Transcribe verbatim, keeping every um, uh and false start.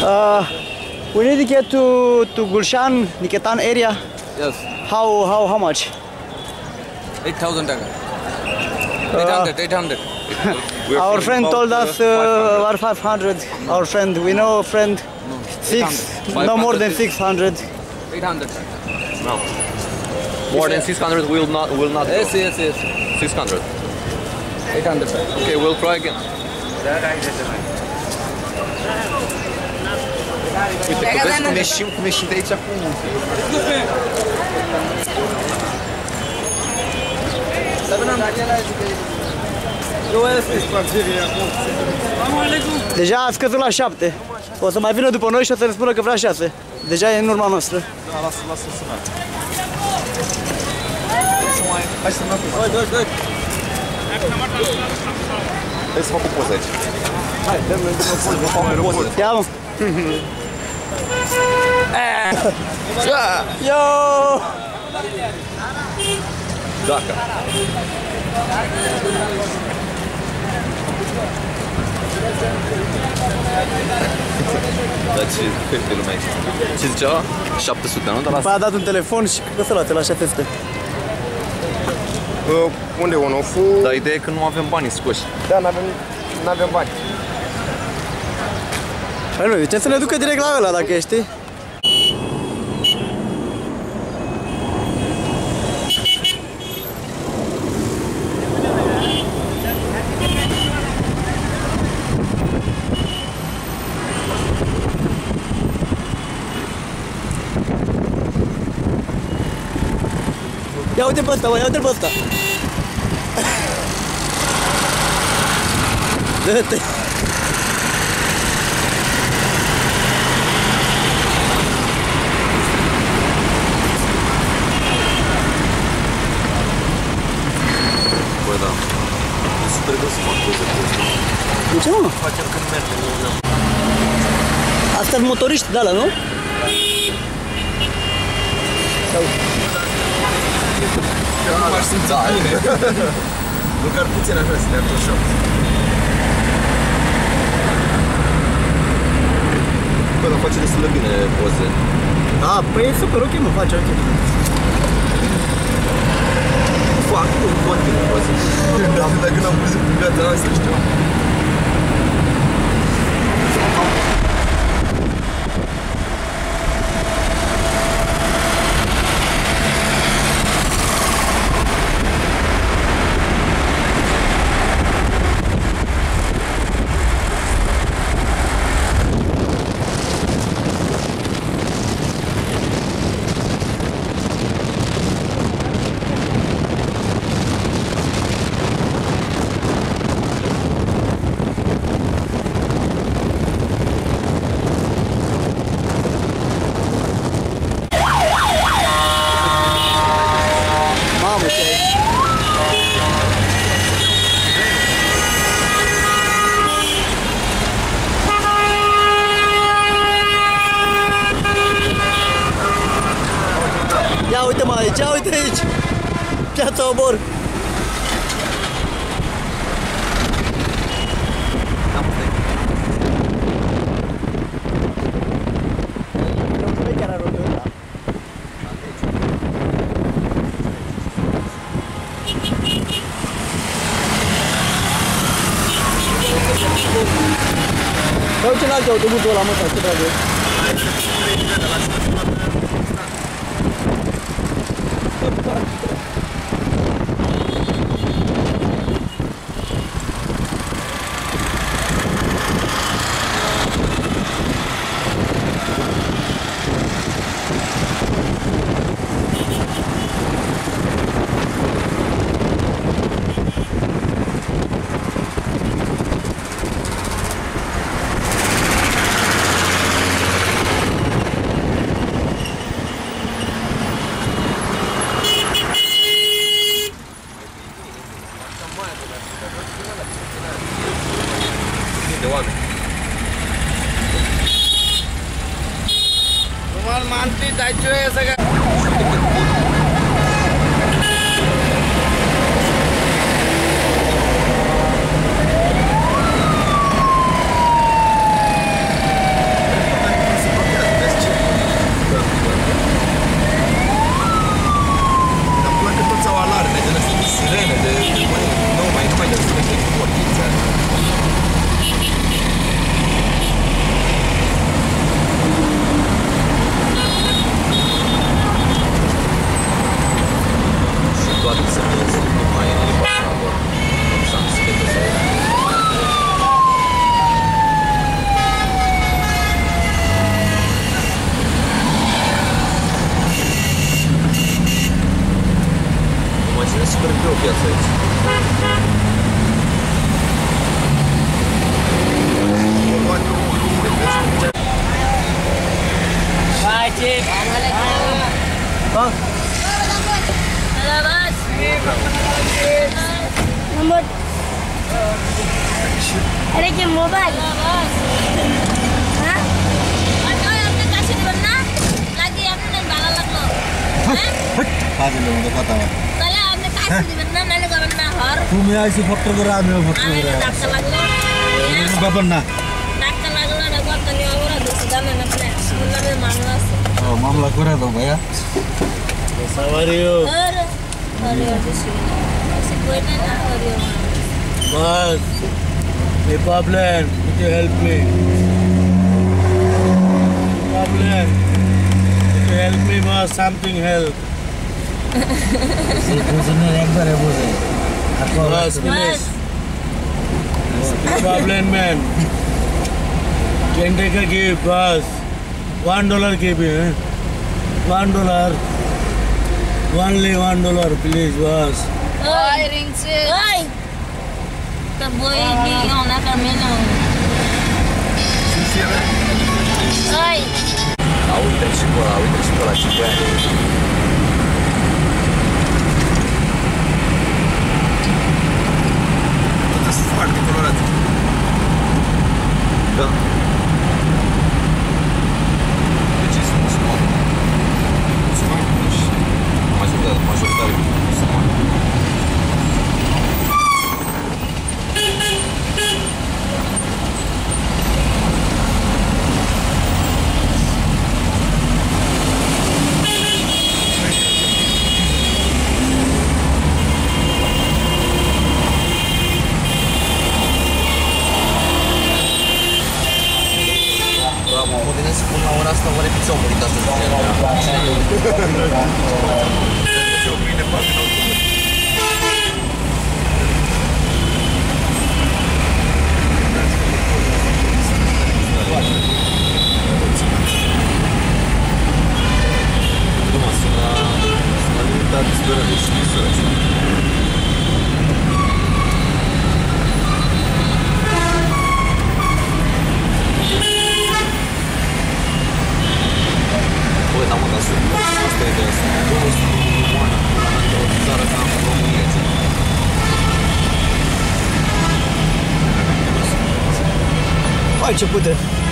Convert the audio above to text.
Uh, we need to get to to Gulshan, Niketan area. Yes. How how how much? Eight thousand taka. Eight hundred. Eight hundred. Our friend told us uh, about five hundred. Our friend, we know a friend. No. Six, no more than six hundred. Eight hundred taka. No. More than six hundred will not will not. Yes, go. yes, yes. Six hundred. Eight hundred taka. Okay, we'll try again. Uite, că vezi cum ieșim, cum ieșim de aici cu Deja a scăzut la șapte. O să mai vină după noi și o să ne spună că vrea șase. Deja e în urma noastră. Da, lasă, lasă să meargă. Hai să meargă. Doi, doi, doi. Hai să fac o poză aici. Hai, dă-mi o poză, vă fac o poză. Ia, mă. Yo! Dhaka. Dar ce pe lumea aici? Ce zicea? șapte sute, nu? Dar Păi a dat un telefon și cred că să luate la șapte sute. Uh, unde e on-off-ul? Dar ideea e că nu avem bani scoși. Da, n-avem, n-avem bani. Păi nu, de ce să ne ducă direct la ăla dacă ești? Ia uite pe ăsta, mă, ia uite pe ăsta. Dă-te. Bă, da. E super greu să fac poze cu asta. De ce, mă? Facem când mergem, nu ne-am. Asta-s motoriști de ala, nu? Sau... Eu nu m-aș simți bine. Măcar puțin aș vrea să ne aproșăm. Bă, dar face destul de bine poze. Da, păi e super ok, mă, face ok. Fac foarte bine poze. Dacă n-am văzut cu viața noastră, știu. Ia uite mă aici, ia uite aici! Piața Obor! Ia uite la alt autobuzul ăla, mă, ce dragă! De oameni. Normal, manti, dai ce e să gă... Number. अरे क्या मोबाइल? हाँ? अच्छा आपने कैसे बनना? लगी आपने बाला लगलो. हैं? हाँ जी लोगों को पता है. चले आपने कैसे बनना? मैंने कहा बनना हर. तू मैं ऐसी फोटो करा मैं फोटो आने करा. डॉक्टर लगलो. ये बाबा ना. डॉक्टर लगलो ना बात करने वाला दूसरा जाने ना अपने. मुन्ना में मामला से. ओ मामला करा दो भैया. सवारियो. अरे अरे अरे ऐसे कोई नहीं ना अरे. बस. A problem. Could you help me? Problem. Could you help me, boss? Something help. Boss, please. Problem, man. Can take a give, boss. One dollar give me, eh? One dollar. Only one dollar, please, boss. Oi, rings. Oi. The boy ni ona camino. Oi. Ah, uite și pe ăla, uite și pe ăla și pe aia. Toate sunt foarte colorate. Da. Deci sunt musulmani. Musulmani și majoritate, majoritate musulmani. Mă gândesc până la ora asta, oare cât s-au murit astăzi? Ce o mâine fac în autobuz. Думаю, să la limitat sperăm și săraci. Bă, da, mă, dar sunt asta e de asta. două sute de milioane într-o țară ca în România. Hai ce putem.